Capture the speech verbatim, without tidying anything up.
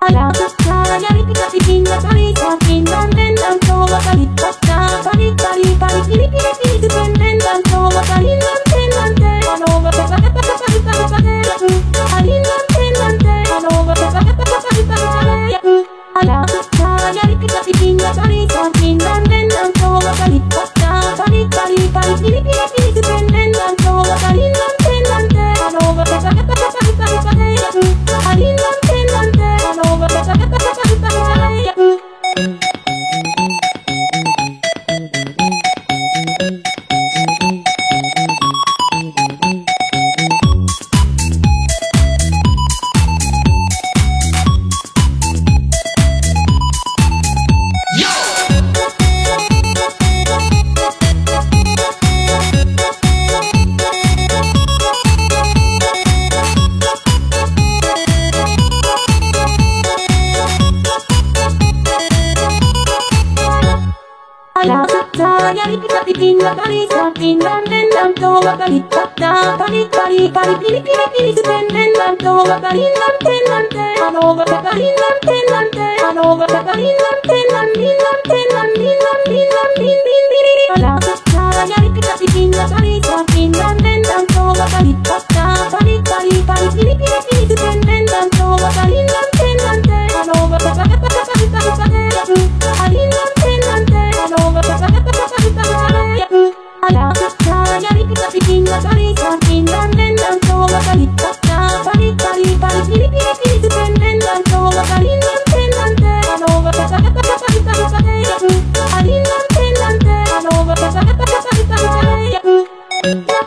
Alam saya kita bikin kali saking dan dan coba kali kata kali kali kali kali kali kali dan dan coba kali nanti nanti coba kata kata kata kata kata kali nanti nanti coba kata kata kata kata alam saya kita bikin kali saking dan dan coba kali kata kali kali kali kali kali dan dan coba kali nanti nanti coba kata kata kata kata kali nanti nanti coba kata kata alam saya kita bikin kali saking dan dan coba kali kata kali kali kali kali kali kali dan dan coba kali nanti nanti coba kali nanti nanti coba kali nanti nanti nanti nanti nanti nanti alam saya kita bikin kali saking dan dan coba kali kata kali kali kali kali kali dan dan coba kali nanti nanti coba kali kali kali nanti nanti coba alam saya kita bikin kali saking dan dan coba kali kata kali kali kali kali kali dan dan coba kali nanti nanti coba kali kali nanti nanti coba kali kali